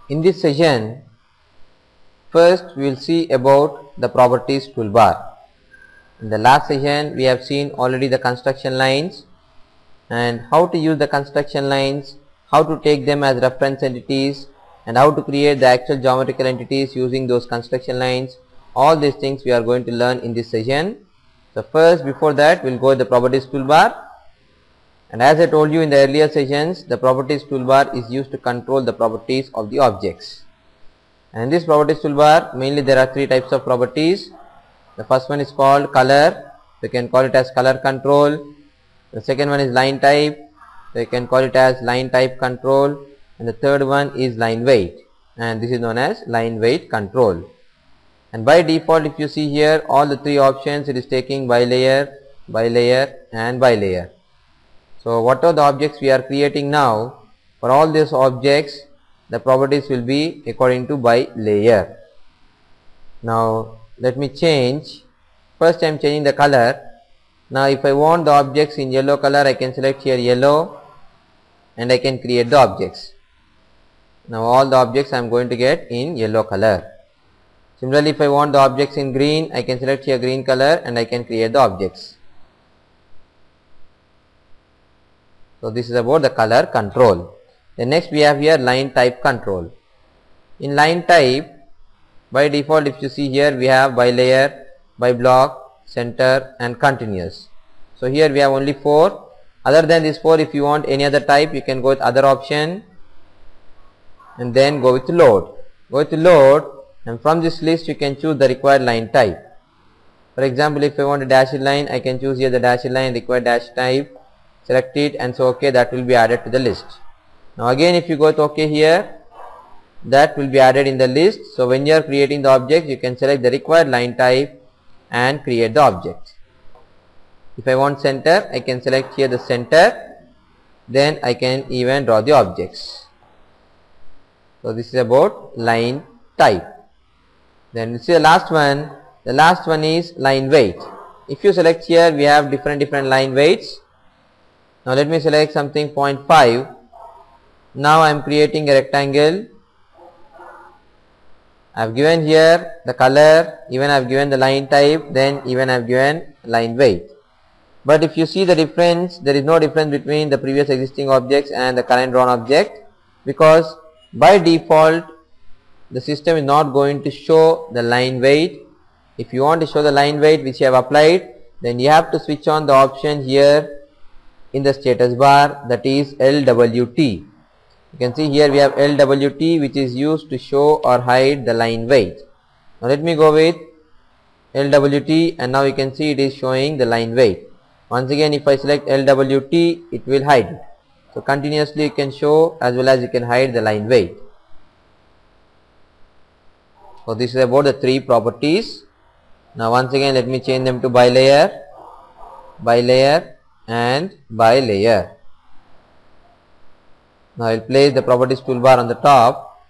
In this session, first we will see about the properties toolbar. In the last session we have seen already the construction lines and how to use the construction lines, how to take them as reference entities and how to create the actual geometrical entities using those construction lines. All these things we are going to learn in this session. So first, before that, we will go to the properties toolbar. And as I told you in the earlier sessions, the properties toolbar is used to control the properties of the objects. And in this properties toolbar, mainly there are three types of properties. The first one is called color, so you can call it as color control. The second one is line type, so you can call it as line type control. And the third one is line weight, and this is known as line weight control. And by default, if you see here, all the three options, it is taking bilayer, bilayer and bilayer. So what are the objects we are creating now? For all these objects, the properties will be according to by layer. Now let me change. First I am changing the color. Now if I want the objects in yellow color, I can select here yellow and I can create the objects. Now all the objects I am going to get in yellow color. Similarly, if I want the objects in green, I can select here green color and I can create the objects. So this is about the color control. Then next we have here line type control. In line type, by default, if you see here, we have by layer, by block, center and continuous. So here we have only 4. Other than these 4, if you want any other type, you can go with other option and then go with load. Go with load, and from this list you can choose the required line type. For example, if I want a dashed line, I can choose here the dashed line, required dash type, select it and so OK, that will be added to the list. Now again, if you go to OK here, that will be added in the list. So when you are creating the object, you can select the required line type and create the object. If I want center, I can select here the center, then I can even draw the objects. So this is about line type. Then you see the last one. The last one is line weight. If you select here, we have different line weights. Now let me select something 0.5. Now I am creating a rectangle. I have given here the color, even I have given the line type, then even I have given line weight. But if you see the difference, there is no difference between the previous existing objects and the current drawn object, because by default the system is not going to show the line weight. If you want to show the line weight which you have applied, then you have to switch on the option here in the status bar, that is LWT. You can see here we have LWT, which is used to show or hide the line weight. Now let me go with LWT, and now you can see it is showing the line weight. Once again, if I select LWT, it will hide it. So continuously you can show as well as you can hide the line weight. So this is about the three properties. Now once again, let me change them to bilayer, bilayer and bilayer. Now I will place the properties toolbar on the top.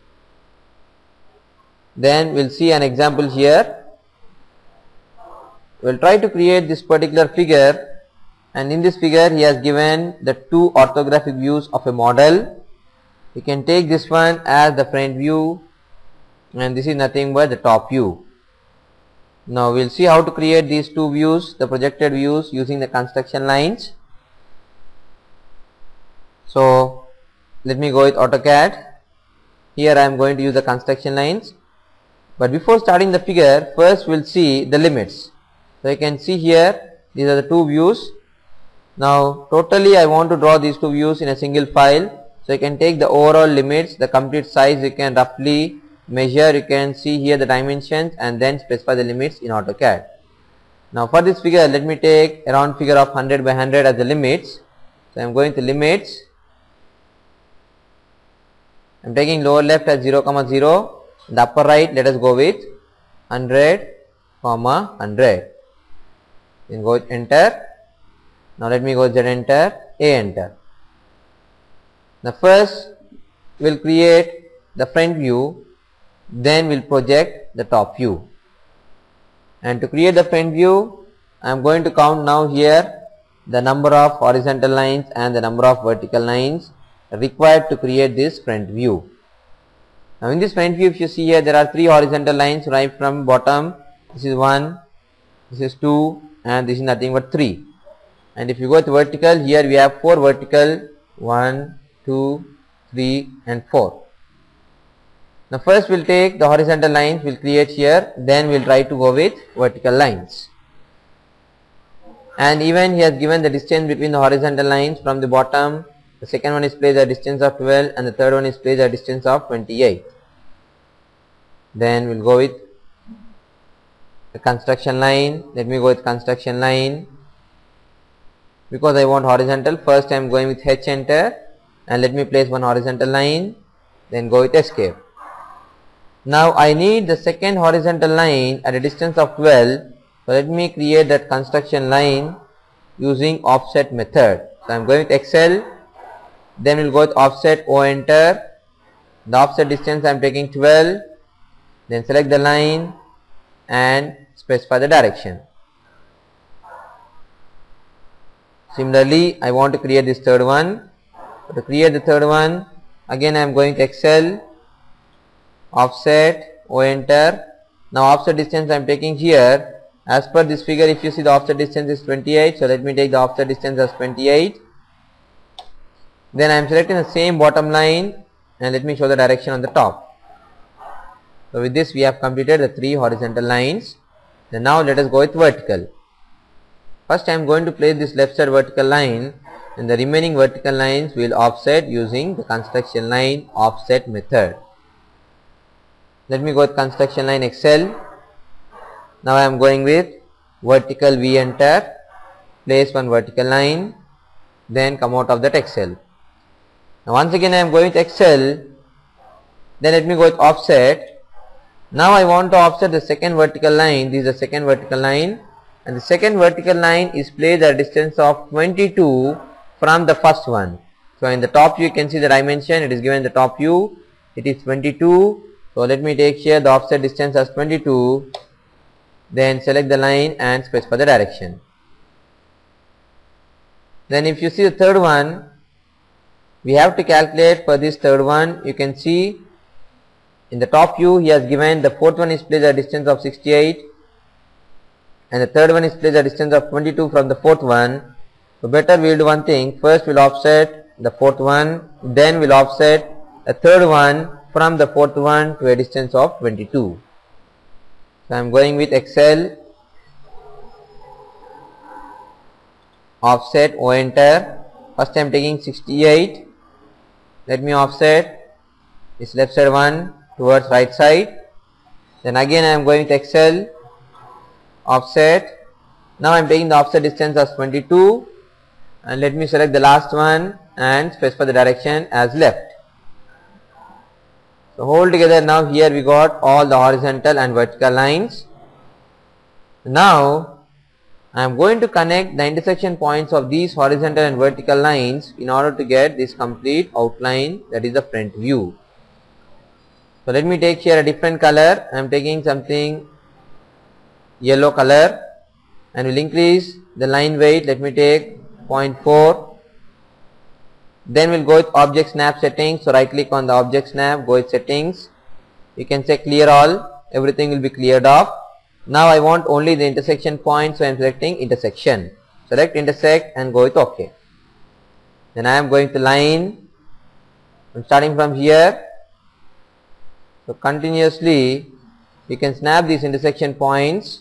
Then we will see an example here. We will try to create this particular figure, and in this figure he has given the two orthographic views of a model. You can take this one as the front view and this is nothing but the top view. Now we will see how to create these two views, the projected views, using the construction lines. So let me go with AutoCAD. Here I am going to use the construction lines. But before starting the figure, first we will see the limits. So you can see here, these are the two views. Now totally I want to draw these two views in a single file. So you can take the overall limits, the complete size you can roughly measure. You can see here the dimensions and then specify the limits in AutoCAD. Now for this figure, let me take a round figure of 100 by 100 as the limits. So I am going to limits. I am taking lower left as 0, 0. The upper right, let us go with 100, 100. Then go with enter. Now let me go with Z enter, A enter. Now first we will create the front view, then we will project the top view. And to create the front view, I am going to count now here the number of horizontal lines and the number of vertical lines required to create this front view. Now in this front view, if you see here, there are 3 horizontal lines right from bottom. This is 1, this is 2, and this is nothing but 3. And if you go to vertical, here we have 4 vertical, 1, 2, 3 and 4. Now first we'll take the horizontal lines, we'll create here, then we'll try to go with vertical lines. And even he has given the distance between the horizontal lines from the bottom. The second one is placed at a distance of 12 and the third one is placed at a distance of 28. Then we'll go with the construction line. Let me go with construction line. Because I want horizontal, first I am going with H enter and let me place one horizontal line, then go with escape. Now I need the second horizontal line at a distance of 12, so let me create that construction line using offset method. So I am going with Excel, then we'll go with offset O enter, the offset distance I am taking 12, then select the line and specify the direction. Similarly, I want to create this third one. To create the third one, again I am going to Excel, offset, O enter. Now offset distance I am taking here. As per this figure, if you see the offset distance is 28, so let me take the offset distance as 28. Then I am selecting the same bottom line and let me show the direction on the top. So with this we have completed the 3 horizontal lines. Then now let us go with vertical. First I am going to place this left side vertical line and the remaining vertical lines will offset using the construction line offset method. Let me go with construction line Excel. Now I am going with vertical V enter, place one vertical line, then come out of that Excel. Now once again I am going with Excel, then let me go with offset. Now I want to offset the second vertical line. This is the second vertical line. And the second vertical line is placed at a distance of 22 from the first one. So in the top view you can see the dimension, it is given in the top view, it is 22. So let me take here the offset distance as 22, then select the line and specify the direction. Then if you see the third one, we have to calculate for this third one. You can see in the top view he has given the fourth one is placed at a distance of 68. And the third one is placed at a distance of 22 from the fourth one. So better we will do one thing. First we will offset the fourth one, then we will offset the third one from the fourth one to a distance of 22. So I am going with Excel, offset O enter. First I am taking 68. Let me offset this left side one towards right side. Then again I am going with Excel, offset. Now I am taking the offset distance as 22 and let me select the last one and specify the direction as left. So hold together, now here we got all the horizontal and vertical lines. Now I am going to connect the intersection points of these horizontal and vertical lines in order to get this complete outline, that is the front view. So let me take here a different color. I am taking something yellow color and will increase the line weight. Let me take 0.4. Then we'll go with object snap settings. So right click on the object snap, go with settings. You can say clear all, everything will be cleared off. Now I want only the intersection point, so I am selecting intersection. Select intersect and go with OK. Then I am going to line. I'm starting from here. So continuously you can snap these intersection points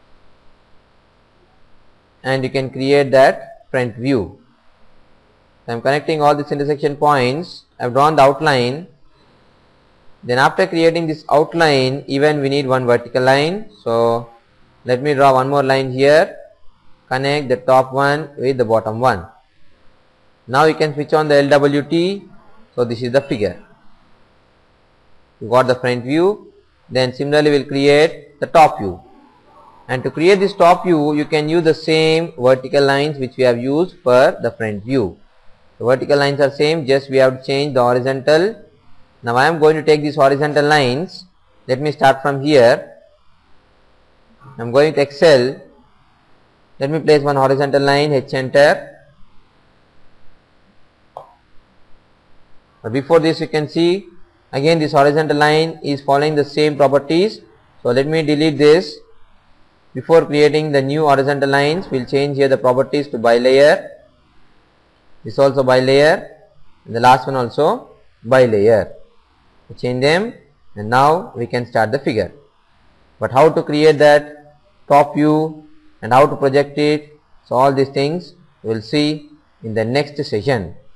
and you can create that front view. I am connecting all these intersection points. I have drawn the outline. Then after creating this outline, even we need one vertical line. So let me draw one more line here. Connect the top one with the bottom one. Now you can switch on the LWT. So this is the figure. You got the front view. Then similarly we will create the top view. And to create this top view, you can use the same vertical lines which we have used for the front view. The vertical lines are same, just we have to change the horizontal. Now I am going to take these horizontal lines. Let me start from here. I am going to Excel. Let me place one horizontal line, H enter. But before this you can see Again this horizontal line is following the same properties. So let me delete this. Before creating the new horizontal lines, we will change here the properties to bilayer. This also bilayer, and the last one also bilayer. Change them, and now we can start the figure. But how to create that top view and how to project it, so all these things we will see in the next session.